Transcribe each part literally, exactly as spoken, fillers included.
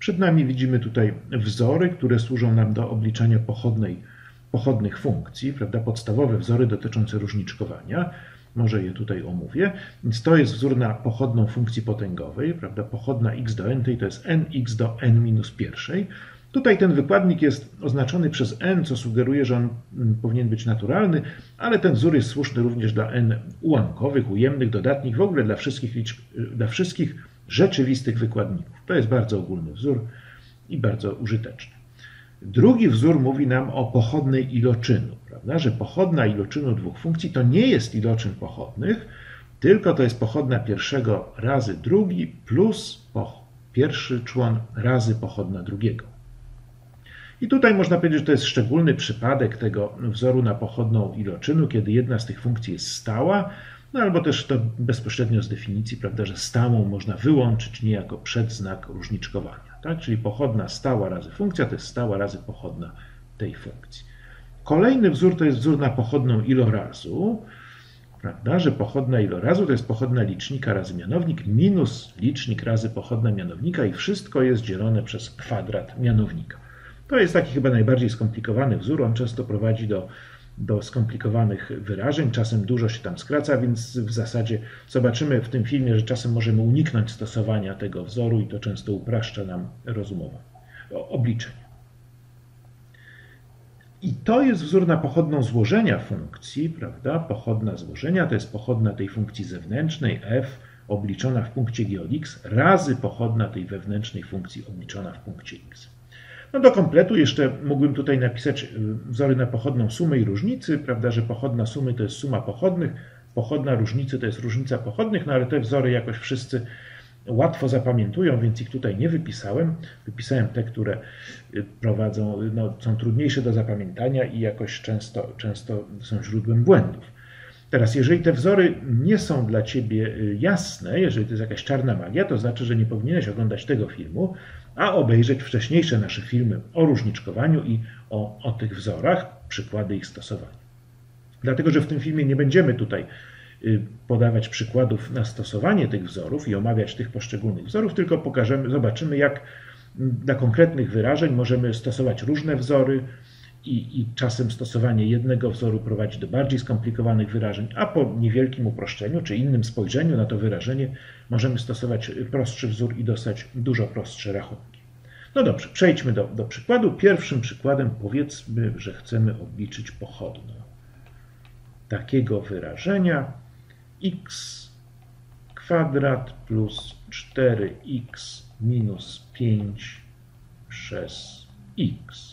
Przed nami widzimy tutaj wzory, które służą nam do obliczania pochodnej, pochodnych funkcji, prawda? Podstawowe wzory dotyczące różniczkowania. Może je tutaj omówię. Więc to jest wzór na pochodną funkcji potęgowej, prawda? Pochodna x do n, to jest nx do n minus pierwszej. Tutaj ten wykładnik jest oznaczony przez n, co sugeruje, że on powinien być naturalny, ale ten wzór jest słuszny również dla n ułamkowych, ujemnych, dodatnich, w ogóle dla wszystkich, liczb, dla wszystkich rzeczywistych wykładników. To jest bardzo ogólny wzór i bardzo użyteczny. Drugi wzór mówi nam o pochodnej iloczynu, prawda? Że pochodna iloczynu dwóch funkcji to nie jest iloczyn pochodnych, tylko to jest pochodna pierwszego razy drugi plus pierwszy człon razy pochodna drugiego. I tutaj można powiedzieć, że to jest szczególny przypadek tego wzoru na pochodną iloczynu, kiedy jedna z tych funkcji jest stała, no albo też to bezpośrednio z definicji, prawda, że stałą można wyłączyć niejako przedznak różniczkowania. Tak? Czyli pochodna stała razy funkcja to jest stała razy pochodna tej funkcji. Kolejny wzór to jest wzór na pochodną ilorazu, prawda, że pochodna ilorazu to jest pochodna licznika razy mianownik minus licznik razy pochodna mianownika i wszystko jest dzielone przez kwadrat mianownika. To jest taki chyba najbardziej skomplikowany wzór, on często prowadzi do, do skomplikowanych wyrażeń, czasem dużo się tam skraca, więc w zasadzie zobaczymy w tym filmie, że czasem możemy uniknąć stosowania tego wzoru i to często upraszcza nam rozumowo obliczenie. I to jest wzór na pochodną złożenia funkcji, prawda? Pochodna złożenia to jest pochodna tej funkcji zewnętrznej f obliczona w punkcie g od x razy pochodna tej wewnętrznej funkcji obliczona w punkcie x. No do kompletu jeszcze mógłbym tutaj napisać wzory na pochodną sumę i różnicy, prawda, że pochodna sumy to jest suma pochodnych, pochodna różnicy to jest różnica pochodnych, no ale te wzory jakoś wszyscy łatwo zapamiętują, więc ich tutaj nie wypisałem. Wypisałem te, które prowadzą, no, są trudniejsze do zapamiętania i jakoś często, często są źródłem błędów. Teraz, jeżeli te wzory nie są dla Ciebie jasne, jeżeli to jest jakaś czarna magia, to znaczy, że nie powinieneś oglądać tego filmu, a obejrzeć wcześniejsze nasze filmy o różniczkowaniu i o, o tych wzorach, przykłady ich stosowania. Dlatego, że w tym filmie nie będziemy tutaj podawać przykładów na stosowanie tych wzorów i omawiać tych poszczególnych wzorów, tylko pokażemy, zobaczymy, jak dla konkretnych wyrażeń możemy stosować różne wzory i, i czasem stosowanie jednego wzoru prowadzi do bardziej skomplikowanych wyrażeń, a po niewielkim uproszczeniu czy innym spojrzeniu na to wyrażenie możemy stosować prostszy wzór i dostać dużo prostsze rachunki. No dobrze, przejdźmy do, do przykładu. Pierwszym przykładem powiedzmy, że chcemy obliczyć pochodną takiego wyrażenia x kwadrat plus cztery x minus pięć przez x.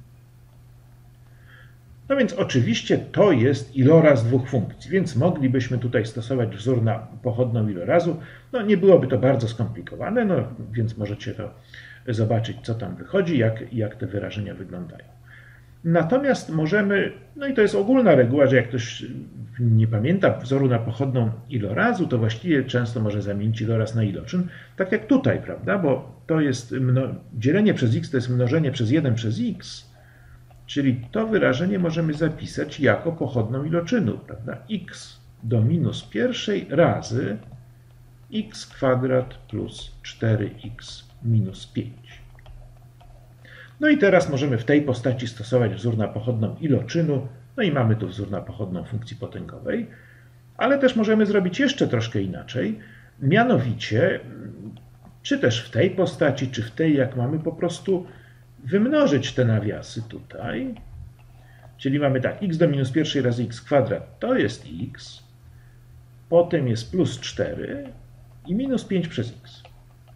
No więc oczywiście to jest iloraz dwóch funkcji, więc moglibyśmy tutaj stosować wzór na pochodną ilorazu. No nie byłoby to bardzo skomplikowane, no więc możecie to zobaczyć, co tam wychodzi, jak, jak te wyrażenia wyglądają. Natomiast możemy, no i to jest ogólna reguła, że jak ktoś nie pamięta wzoru na pochodną ilorazu, to właściwie często może zamienić iloraz na iloczyn, tak jak tutaj, prawda, bo to jest dzielenie przez x to jest mnożenie przez jeden przez x, czyli to wyrażenie możemy zapisać jako pochodną iloczynu, prawda, x do minus pierwszej razy x kwadrat plus cztery x minus pięć. No i teraz możemy w tej postaci stosować wzór na pochodną iloczynu, no i mamy tu wzór na pochodną funkcji potęgowej, ale też możemy zrobić jeszcze troszkę inaczej, mianowicie, czy też w tej postaci, czy w tej, jak mamy, po prostu wymnożyć te nawiasy tutaj, czyli mamy tak, x do minus pierwszej razy x kwadrat to jest x, potem jest plus cztery i minus pięć przez x.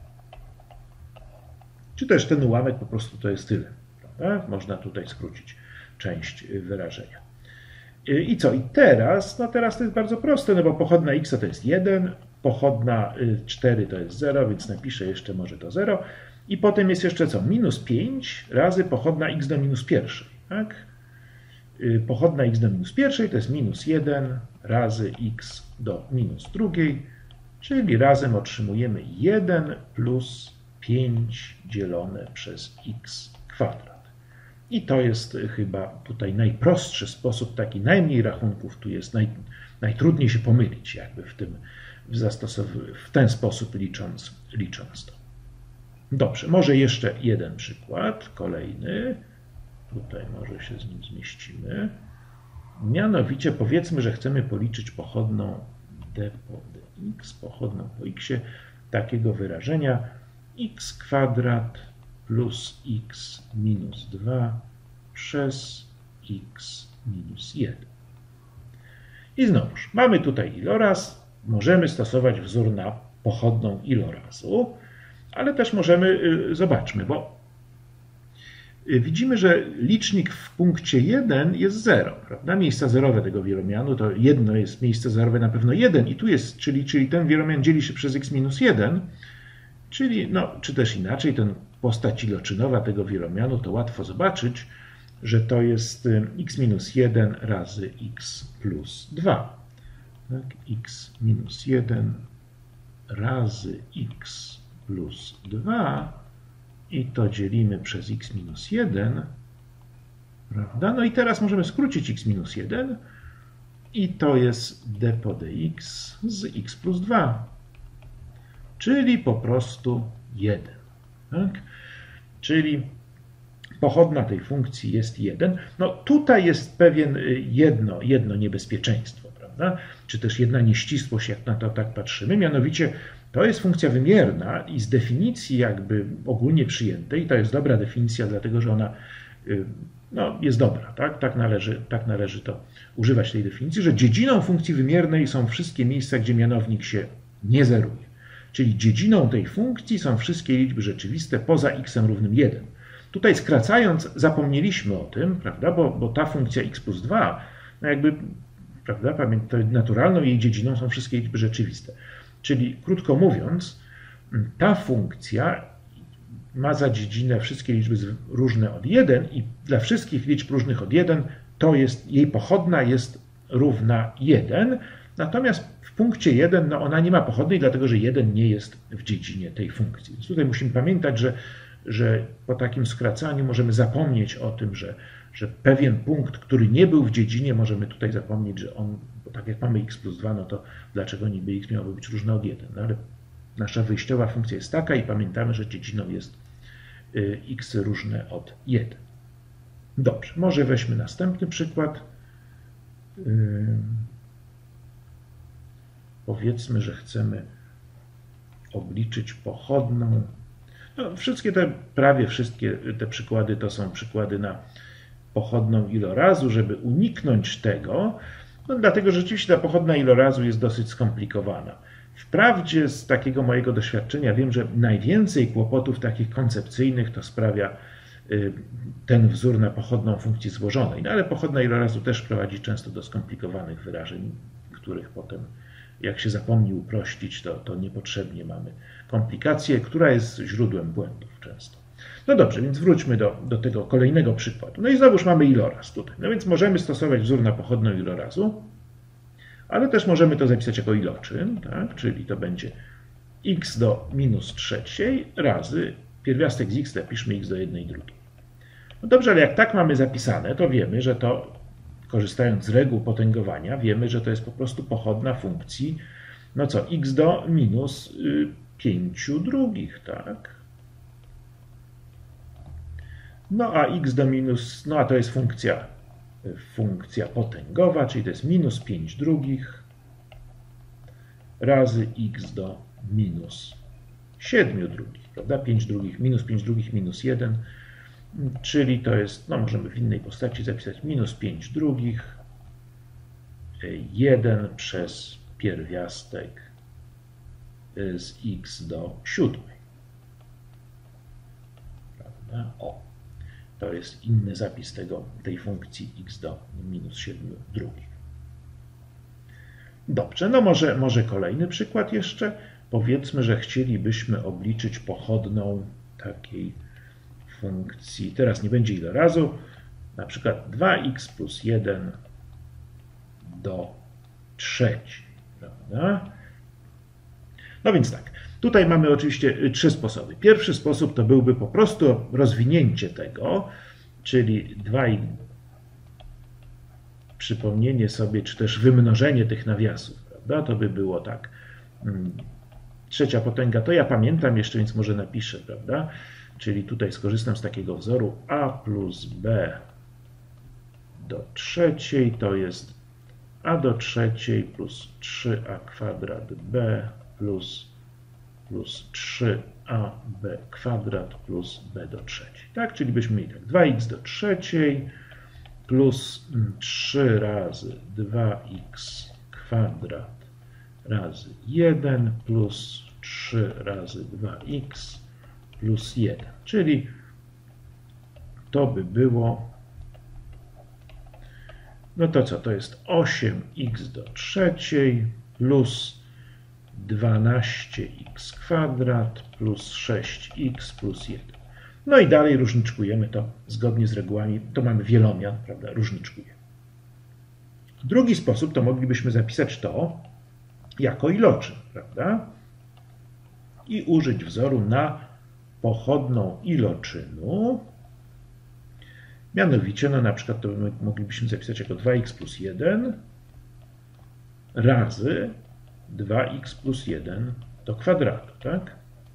Czy też ten ułamek po prostu to jest tyle, prawda? Można tutaj skrócić część wyrażenia. I co? I teraz, no teraz to jest bardzo proste, no bo pochodna x to jest jeden, pochodna cztery to jest zero, więc napiszę jeszcze może to zero. I potem jest jeszcze co? Minus pięć razy pochodna x do minus pierwszej. Tak? Pochodna x do minus pierwszej to jest minus jeden razy x do minus drugiej, czyli razem otrzymujemy jeden plus pięć dzielone przez x kwadrat. I to jest chyba tutaj najprostszy sposób, taki najmniej rachunków, tu jest naj, najtrudniej się pomylić jakby w tym, w, zastosow- w ten sposób licząc, licząc to. Dobrze, może jeszcze jeden przykład, kolejny. Tutaj może się z nim zmieścimy. Mianowicie powiedzmy, że chcemy policzyć pochodną d po dx, pochodną po x takiego wyrażenia x kwadrat plus x minus dwa przez x minus jeden. I znowuż, mamy tutaj iloraz, możemy stosować wzór na pochodną ilorazu, ale też możemy, zobaczmy, bo widzimy, że licznik w punkcie jeden jest zero, prawda? Miejsca zerowe tego wielomianu, to jedno jest miejsce zerowe na pewno jeden i tu jest, czyli, czyli ten wielomian dzieli się przez x minus jeden, czyli, no, czy też inaczej, ten postać iloczynowa tego wielomianu, to łatwo zobaczyć, że to jest x minus jeden razy x plus dwa. Tak? X minus jeden razy x plus dwa i to dzielimy przez x minus jeden, prawda? No i teraz możemy skrócić x minus jeden i to jest d po dx z x plus dwa, czyli po prostu jeden. Tak? Czyli pochodna tej funkcji jest jeden. No tutaj jest pewien jedno, jedno niebezpieczeństwo, prawda? Czy też jedna nieścisłość, jak na to tak patrzymy, mianowicie to jest funkcja wymierna i z definicji jakby ogólnie przyjętej, to jest dobra definicja, dlatego że ona no, jest dobra, tak? Tak należy, tak należy to używać tej definicji, że dziedziną funkcji wymiernej są wszystkie miejsca, gdzie mianownik się nie zeruje. Czyli dziedziną tej funkcji są wszystkie liczby rzeczywiste poza x równym jeden. Tutaj skracając zapomnieliśmy o tym, prawda? Bo, bo ta funkcja x plus dwa, no jakby, prawda, naturalną jej dziedziną są wszystkie liczby rzeczywiste. Czyli krótko mówiąc, ta funkcja ma za dziedzinę wszystkie liczby różne od jeden i dla wszystkich liczb różnych od jeden to jest, jej pochodna jest równa jeden, natomiast w punkcie jeden no ona nie ma pochodnej, dlatego że jeden nie jest w dziedzinie tej funkcji. Więc tutaj musimy pamiętać, że, że po takim skracaniu możemy zapomnieć o tym, że, że pewien punkt, który nie był w dziedzinie, możemy tutaj zapomnieć, że on, bo tak jak mamy x plus dwa, no to dlaczego niby x miałoby być różne od jeden? No ale nasza wyjściowa funkcja jest taka i pamiętamy, że dziedziną jest x różne od jeden. Dobrze, może weźmy następny przykład. Powiedzmy, że chcemy obliczyć pochodną. No, wszystkie te, prawie wszystkie te przykłady to są przykłady na pochodną ilorazu, żeby uniknąć tego, no, dlatego że rzeczywiście ta pochodna ilorazu jest dosyć skomplikowana. Wprawdzie z takiego mojego doświadczenia wiem, że najwięcej kłopotów takich koncepcyjnych to sprawia ten wzór na pochodną funkcji złożonej, no ale pochodna ilorazu też prowadzi często do skomplikowanych wyrażeń, których potem jak się zapomni uprościć, to, to niepotrzebnie mamy komplikację, która jest źródłem błędów często. No dobrze, więc wróćmy do, do tego kolejnego przykładu. No i znowuż mamy iloraz tutaj. No więc możemy stosować wzór na pochodną ilorazu, ale też możemy to zapisać jako iloczyn, tak? Czyli to będzie x do minus trzeciej razy pierwiastek z x, napiszmy x do jednej drugiej. No dobrze, ale jak tak mamy zapisane, to wiemy, że to, korzystając z reguł potęgowania, wiemy, że to jest po prostu pochodna funkcji, no co, x do minus pięciu drugich, tak? No a x do minus, no a to jest funkcja, funkcja potęgowa, czyli to jest minus pięć drugich razy x do minus siedmiu drugich, prawda? pięć drugich, minus pięć drugich, minus jeden, czyli to jest, no możemy w innej postaci zapisać minus pięć drugich, jeden przez pierwiastek z x do siódmej. Prawda? O, to jest inny zapis tego, tej funkcji x do minus siedmiu drugich. Dobrze, no może, może kolejny przykład jeszcze. Powiedzmy, że chcielibyśmy obliczyć pochodną takiej funkcji, teraz nie będzie ilorazu, na przykład dwa x plus jeden do trzeciej, prawda? No więc tak, tutaj mamy oczywiście trzy sposoby. Pierwszy sposób to byłby po prostu rozwinięcie tego, czyli dwa i przypomnienie sobie, czy też wymnożenie tych nawiasów, prawda? To by było tak, trzecia potęga to ja pamiętam jeszcze, więc może napiszę, prawda? Czyli tutaj skorzystam z takiego wzoru a plus b do trzeciej to jest a do trzeciej plus trzy a kwadrat b plus, plus trzy a b kwadrat plus b do trzeciej. Tak, czyli byśmy mieli tak dwa x do trzeciej plus trzy razy dwa x kwadrat razy jeden plus trzy razy dwa x plus jeden. Czyli to by było, no to co, to jest osiem x do trzeciej plus dwanaście x kwadrat plus sześć x plus jeden. No i dalej różniczkujemy to zgodnie z regułami, to mamy wielomian, prawda, różniczkujemy. Drugi sposób to moglibyśmy zapisać to jako iloczyn, prawda, i użyć wzoru na pochodną iloczynu. Mianowicie, no na przykład to moglibyśmy zapisać jako dwa x plus jeden razy dwa x plus jeden do kwadratu, tak?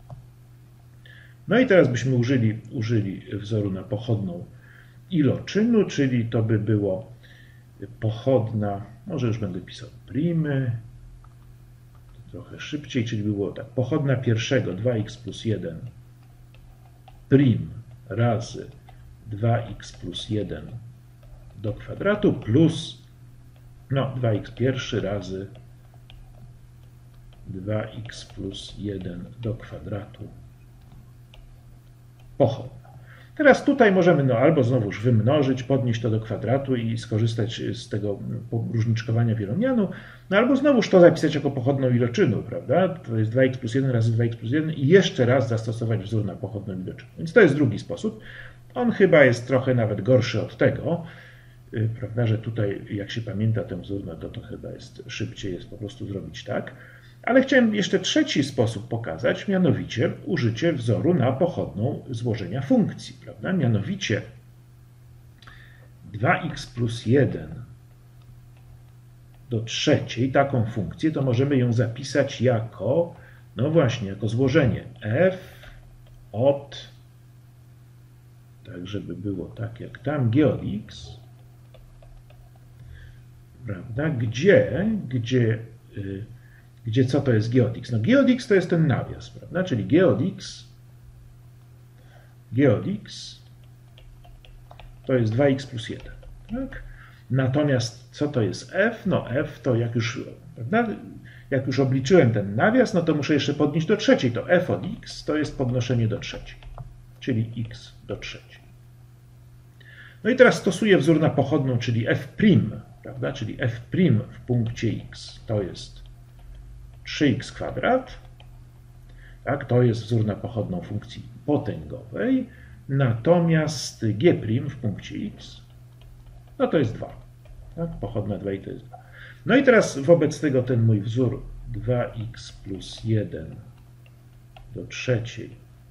No i teraz byśmy użyli, użyli wzoru na pochodną iloczynu, czyli to by było pochodna, może już będę pisał primy, trochę szybciej, czyli by było tak, pochodna pierwszego dwa x plus jeden prim razy dwa x plus jeden do kwadratu plus no, dwa x pierwszy razy dwa x plus jeden do kwadratu pochodna. Teraz tutaj możemy no, albo znowuż wymnożyć, podnieść to do kwadratu i skorzystać z tego różniczkowania wielomianu, no, albo znowuż to zapisać jako pochodną iloczynu, prawda? To jest dwa x plus jeden razy dwa x plus jeden i jeszcze raz zastosować wzór na pochodną iloczynu. Więc to jest drugi sposób. On chyba jest trochę nawet gorszy od tego, prawda, że tutaj jak się pamięta ten wzór, no to to chyba jest szybciej jest po prostu zrobić tak. Ale chciałem jeszcze trzeci sposób pokazać, mianowicie użycie wzoru na pochodną złożenia funkcji, prawda? Mianowicie dwa x plus jeden do trzeciej, taką funkcję, to możemy ją zapisać jako, no właśnie, jako złożenie f od, tak żeby było tak jak tam, g od x, prawda? Gdzie, gdzie, y, gdzie co to jest g od x? No g od x to jest ten nawias, prawda? Czyli g od x, g od x to jest dwa x plus jeden, tak? Natomiast co to jest f? No f to jak już, prawda? Jak już obliczyłem ten nawias, no to muszę jeszcze podnieść do trzeciej. To f od x to jest podnoszenie do trzeciej, czyli x do trzeciej. No i teraz stosuję wzór na pochodną, czyli f', prawda? Czyli f' w punkcie x to jest trzy x kwadrat. Tak? To jest wzór na pochodną funkcji potęgowej. Natomiast g' w punkcie x no to jest dwa. Tak? Pochodna dwa i to jest dwa. No i teraz wobec tego ten mój wzór dwa x plus jeden do trzeciej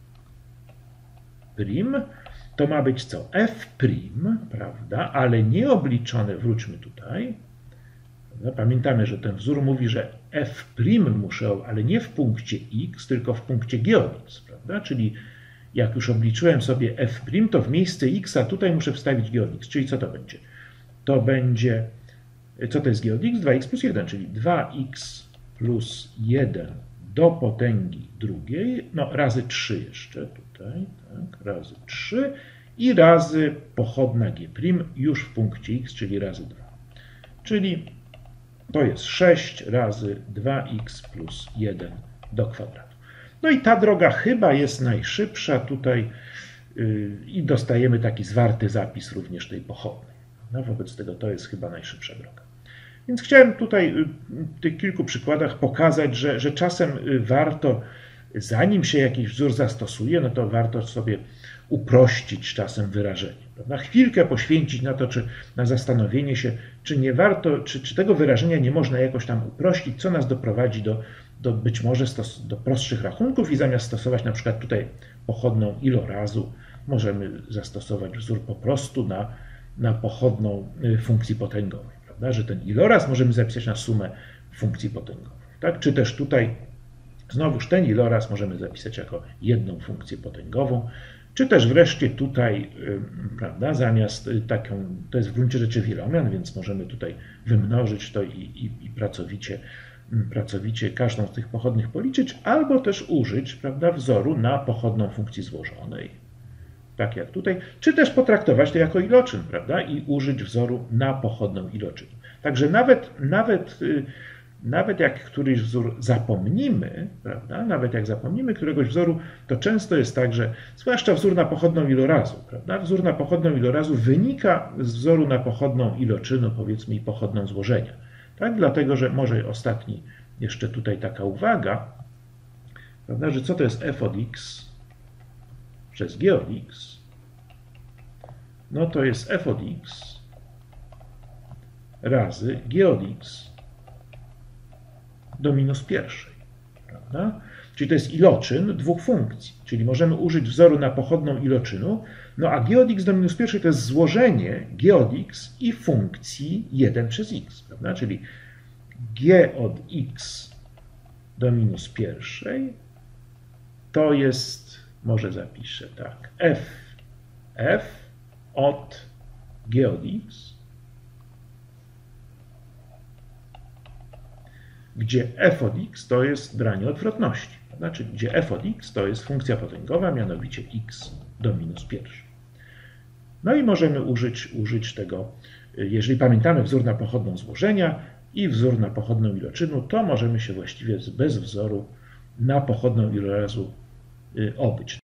prim to ma być co? f', prawda? Ale nie obliczone, wróćmy tutaj. Prawda? Pamiętamy, że ten wzór mówi, że f' muszę, ale nie w punkcie x, tylko w punkcie g od x, prawda? Czyli jak już obliczyłem sobie f', to w miejsce x, a tutaj muszę wstawić g od x. Czyli co to będzie? To będzie, co to jest g od x? dwa x plus jeden, czyli dwa x plus jeden do potęgi drugiej, no razy trzy jeszcze tutaj, tak, razy trzy i razy pochodna g' już w punkcie x, czyli razy dwa. Czyli to jest sześć razy dwa x plus jeden do kwadratu. No i ta droga chyba jest najszybsza tutaj yy, i dostajemy taki zwarty zapis również tej pochodnej. No, wobec tego to jest chyba najszybsza droga. Więc chciałem tutaj w tych kilku przykładach pokazać, że, że czasem warto, zanim się jakiś wzór zastosuje, no to warto sobie uprościć czasem wyrażenie. Prawda? Chwilkę poświęcić na to, czy na zastanowienie się, czy nie warto, czy, czy tego wyrażenia nie można jakoś tam uprościć, co nas doprowadzi do, do być może stos, do prostszych rachunków i zamiast stosować na przykład tutaj pochodną ilorazu, możemy zastosować wzór po prostu na, na pochodną funkcji potęgowej. Prawda? Że ten iloraz możemy zapisać na sumę funkcji potęgowej. Tak? Czy też tutaj Znowuż ten iloraz możemy zapisać jako jedną funkcję potęgową, czy też wreszcie tutaj, prawda, zamiast taką, to jest w gruncie rzeczy wielomian, więc możemy tutaj wymnożyć to i, i, i pracowicie, pracowicie każdą z tych pochodnych policzyć, albo też użyć, prawda, wzoru na pochodną funkcji złożonej, tak jak tutaj, czy też potraktować to jako iloczyn, prawda, i użyć wzoru na pochodną iloczyn. Także nawet, nawet Nawet jak któryś wzór zapomnimy, prawda? Nawet jak zapomnimy któregoś wzoru, to często jest tak, że zwłaszcza wzór na pochodną ilorazu, prawda? Wzór na pochodną ilorazu wynika z wzoru na pochodną iloczynu, powiedzmy, i pochodną złożenia. Tak? Dlatego, że może ostatni, jeszcze tutaj taka uwaga, prawda? Że co to jest f od x przez g od x? No to jest f od x razy g od x do minus pierwszej, prawda? Czyli to jest iloczyn dwóch funkcji, czyli możemy użyć wzoru na pochodną iloczynu, no a g od x do minus pierwszej to jest złożenie g od x i funkcji jeden przez x, prawda? Czyli g od x do minus pierwszej to jest, może zapiszę tak, f, f od g od x, gdzie f od x to jest branie odwrotności, znaczy gdzie f od x to jest funkcja potęgowa, mianowicie x do minus pierwszej. No i możemy użyć, użyć tego, jeżeli pamiętamy wzór na pochodną złożenia i wzór na pochodną iloczynu, to możemy się właściwie bez wzoru na pochodną ilorazu obyć.